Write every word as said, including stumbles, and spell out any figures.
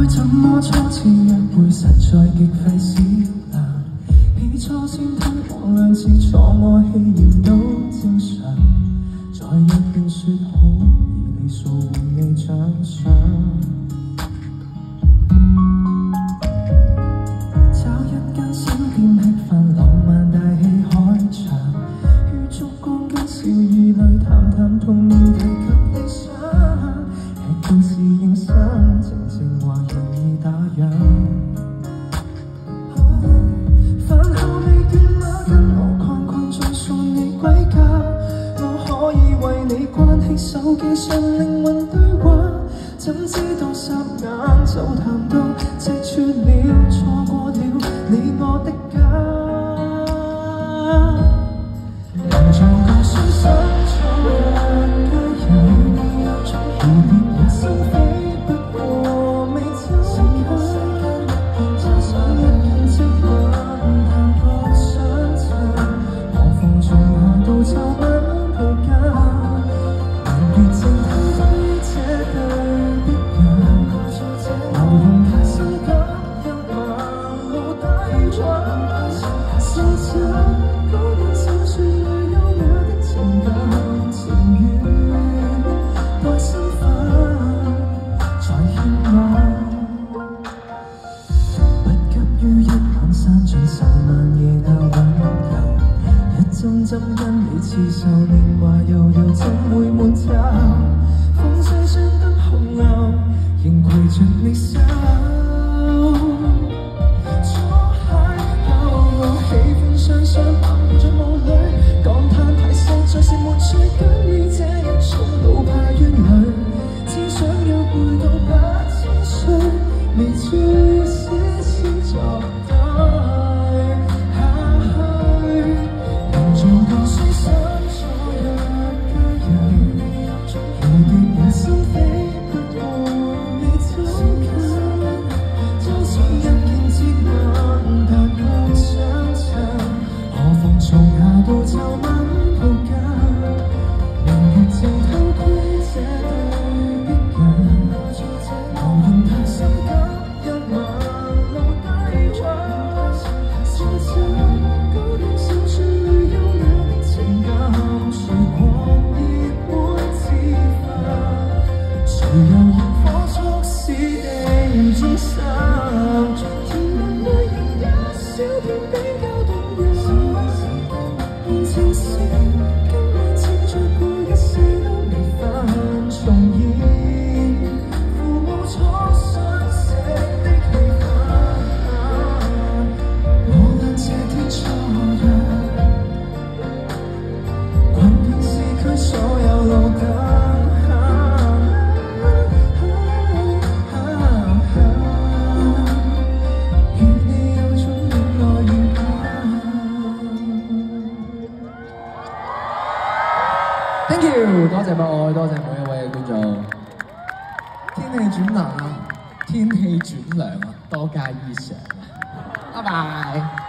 怎麼初次約會實在極費思量，起初先吞黃兩次坐我氣焰都正常，在一邊説好以禮數換你獎賞，找一間小店吃飯，浪漫大戲開場，於燭光跟笑意裏談談童年提及理想，吃到侍應生靜靜話容易打烊。飯後未倦嗎？跟我逛逛再送你歸家，我可以為你關起手機上靈魂對話，怎知道霎眼就談到直絕了，錯過了你我的家。人像個傷心錯人嘅人，疑念人生非不過未走開，加上一片寂寞談破相襯，何妨從下到秋晚抱緊，明月靜偷窺這對的人，流動太深急入盲路低溫，深圳高興小説裏優雅的情感情緣，待身份才欠我。不急於一晚散盡十萬夜那溫柔，一針針跟你刺繡，年華悠悠怎會悶透？風吹霜燈紅牛，仍攜着你手。初邂逅，喜歡雙雙含着霧裏，感嘆太實在是沒趣，跟你這一種老派怨侶，只想要背到八千歲，未醉死先作對下去。人做個傷心錯約嘅人，無敵人生非不過未走近，就算一見接吻達破相襯，何妨從下到秋晚抱緊，明月靜偷窺這對的人，流動太深急入盲路低溫，深圳高興小説裏優雅的情感，誰狂熱會自焚，誰又燃火促使定終生，甜蜜愛人一小片比較動人，現情是今晚似着過一世都未犯重演，父母初相識的氣氛，我問這天初約，逛遍市區所有路燈，與你有種戀愛緣分。Thank you， 多謝博愛，多謝每一位嘅觀眾。天氣轉冷啊，天氣轉涼啊，多加衣裳啊，拜拜。